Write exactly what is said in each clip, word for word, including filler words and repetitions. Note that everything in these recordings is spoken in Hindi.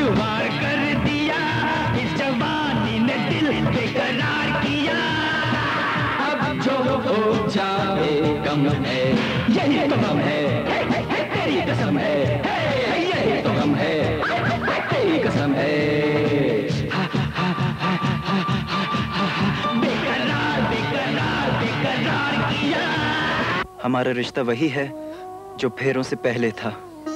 दुश्वार कर दिया, इस जवानी ने दिल बेकरार किया। अब जो हो जाए गम है, यही तो गम है, तेरी कसम है, यही तो गम है, तेरी कसम है। बेकरार बेकरार बेकरार किया। हमारा रिश्ता वही है जो फेरों से पहले था।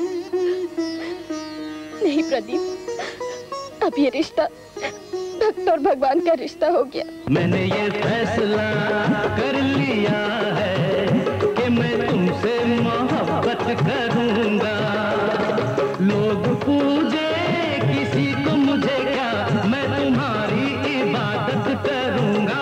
नहीं प्रदीप, अब ये रिश्ता भक्त और भगवान का रिश्ता हो गया। मैंने ये फैसला कर लिया है कि मैं तुमसे मोहब्बत करूंगा। लोग पूजे किसी को मुझे क्या, मैं तुम्हारी इबादत करूंगा।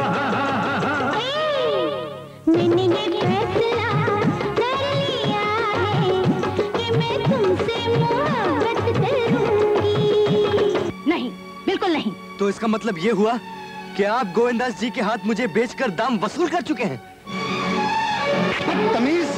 मैंने ये फैसला कर लिया है कि मैं तुमसे मोहब्बत करूंगी। नहीं, बिल्कुल नहीं। तो इसका मतलब ये हुआ कि आप गोविंदास जी के हाथ मुझे बेचकर दाम वसूल कर चुके हैं। तमीज।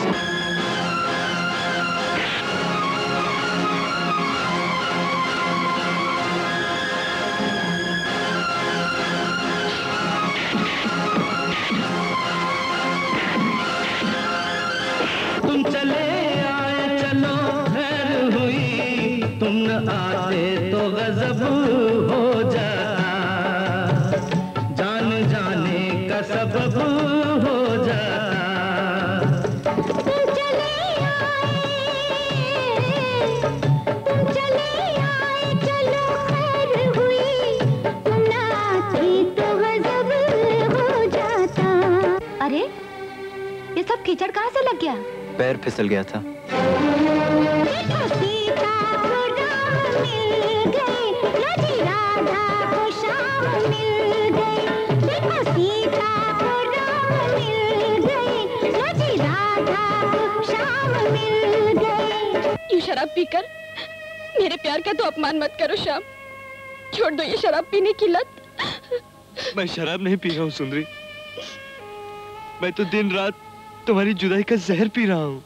तुम चले आए चलो खैर हुई, तुम न आते तो गजब हो जाता, जान जाने का सबब हो जाता। तुम चले आए, तुम चले आए चलो खैर हुई, तुम न आते तो गजब हो जाता। अरे ये सब कीचड़ कहाँ से लग गया? पैर फिसल गया था। देखो सीता को राम मिल गए, राजी राधा को श्याम मिल गए। देखो सीता को राम मिल गए, राजी राधा को श्याम मिल गए। ये शराब पीकर मेरे प्यार का तो अपमान मत करो श्याम। छोड़ दो ये शराब पीने की लत। मैं शराब नहीं पी रहा हूँ सुंदरी, मैं तो दिन रात तुम्हारी जुदाई का जहर पी रहा हूँ।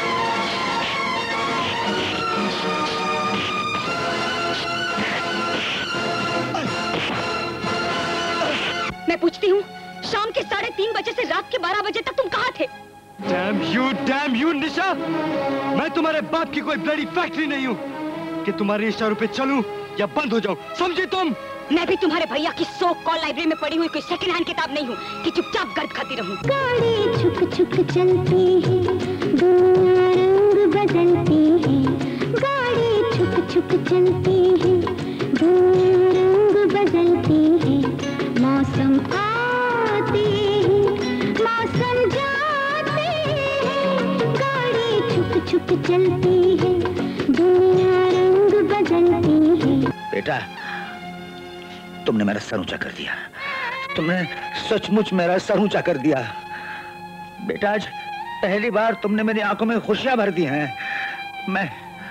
मैं पूछती हूँ, शाम के साढ़े तीन बजे से रात के बारह बजे तक तुम कहाँ थे? Damn you, damn you, निशा! मैं तुम्हारे बाप की कोई ब्लडी फैक्ट्री नहीं हूँ कि तुम्हारे इशारों पे चलूं या बंद हो जाऊं, समझी तुम? मैं भी तुम्हारे भैया की सौ कॉल लाइब्रेरी में पड़ी हुई कोई सेकंड हैंड किताब नहीं हूँ कि चुपचाप गर्द खाती रहूं। गाड़ी छुक छुक चलती है, दुनिया रंग बदलती है। गाड़ी छुक छुक चलती है, दुनिया रंग बदलती है। मौसम आते हैं, मौसम जाते हैं। गाड़ी छुक छुक चलती है, दुनिया रंग बदलती है। बेटा, तुमने मेरा सर ऊंचा कर दिया, तुमने सचमुच मेरा सर ऊंचा कर दिया। बेटा, आज पहली बार तुमने मेरी आंखों में खुशियां भर दी हैं। मैं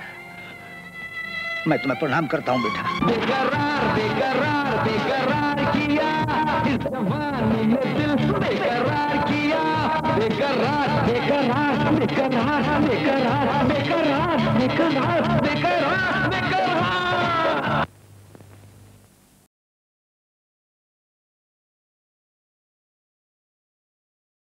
मैं तुम्हें प्रणाम करता हूं बेटा। बेकरार बेकरार बेकरार किया, इस जवानी ने दिल बेकरार किया। बेकरार बेकरार बेकरार बेकरार बेकरार बेकरार